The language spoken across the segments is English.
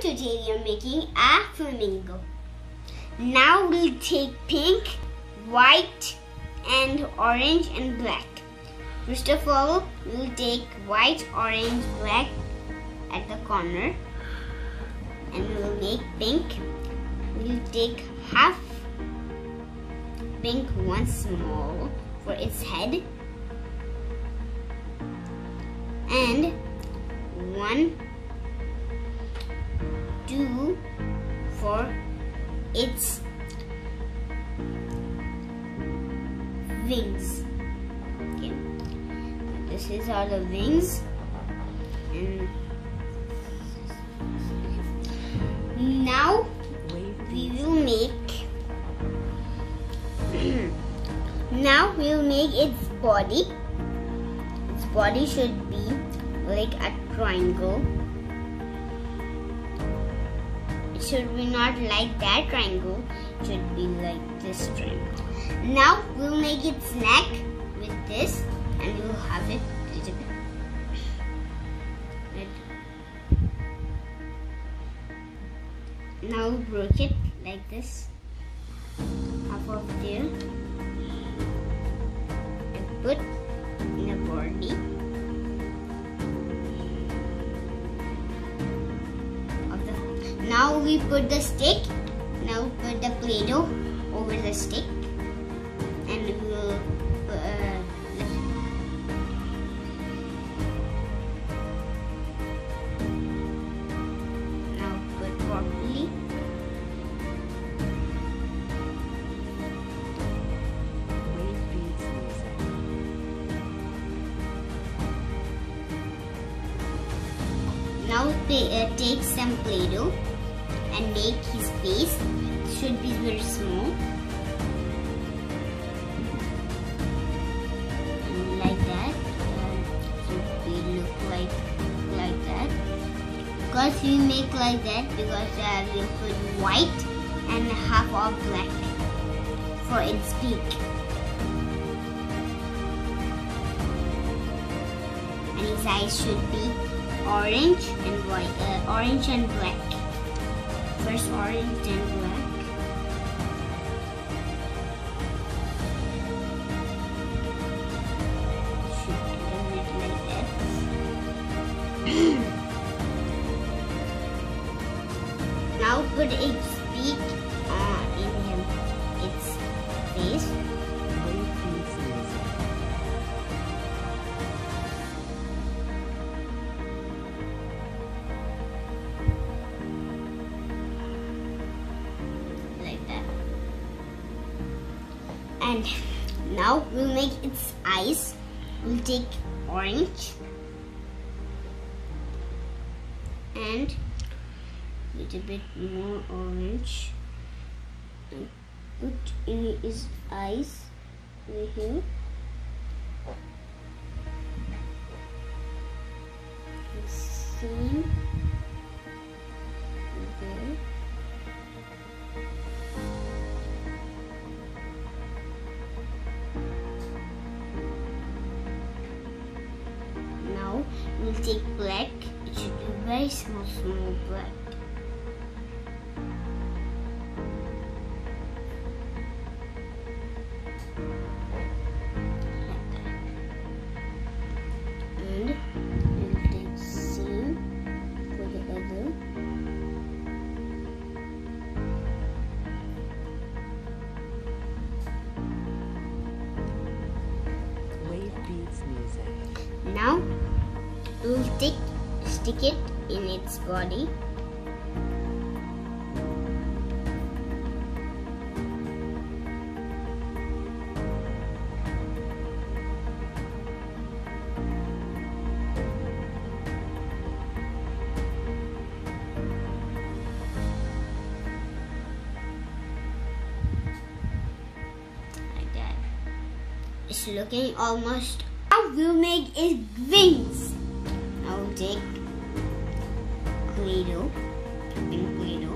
today we are making a flamingo. Now we'll take pink, white and orange and black. First of all, we'll take white, orange, black at the corner and we'll make pink. We'll take half pink, one small for its head and one, two for its wings. Okay. This is all the wings, and now we will make now we'll make its body. Its body should be like a triangle. It should be not like that triangle. It should be like this triangle. Now we'll make its neck with this, and we'll have it a little bit. Now broke it like this, half of there, and put in the body of the. Now we put the stick. Now put the Play-Doh over the stick, and we'll now put properly. Now take some Play-Doh and make his face. It should be very small. And like that. Should be look like that. Because we make like that because we'll put white and half of black for its beak. And his eyes should be orange and white, orange and black. First orange and black. Should do it like that. Now put its beak in its face. And now we'll make its eyes. We'll take orange and a little bit more orange and put in his eyes over here. The same there. We'll take black. It should be very small black. And we'll take same for the other. Wave Beats Music. Now we'll stick it in its body. Like that. It's looking almost. Now we'll make its wings. Now take Play-Doh, pink Play-Doh,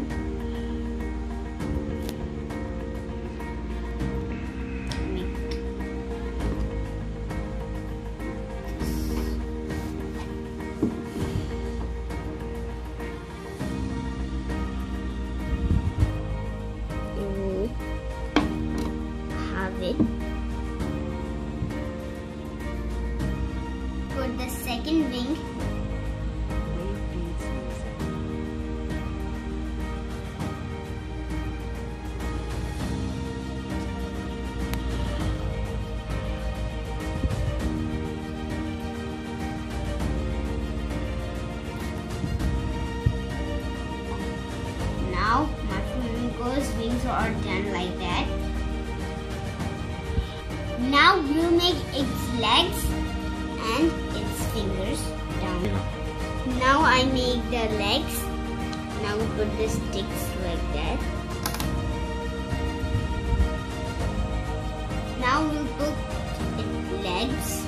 Now my flamingo's wings are done like that. Now we'll make its legs and its fingers down. Now I make the legs. Now we put the sticks like that. Now we'll put its legs.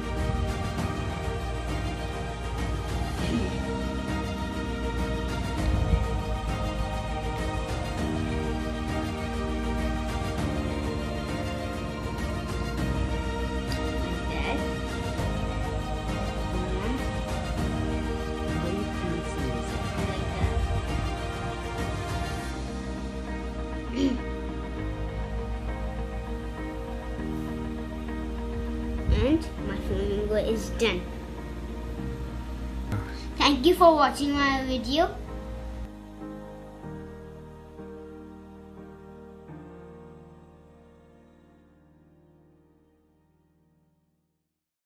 And my flamingo is done. Thank you for watching my video.